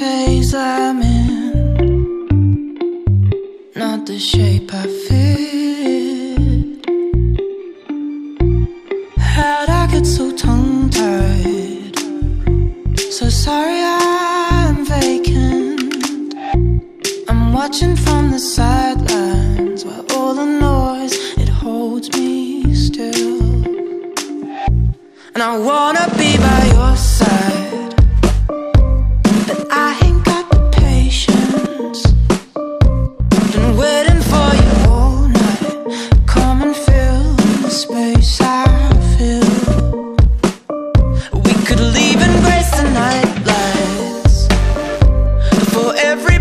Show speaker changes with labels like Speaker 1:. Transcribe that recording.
Speaker 1: phase I'm in, not the shape I fit. How'd I get so tongue-tied? So sorry I'm vacant. I'm watching from the sidelines while all the noise, it holds me still. And I wanna be by your side, but I ain't got the patience. Been waiting for you all night. Come and fill the space I feel. We could leave and grace the night lights. For every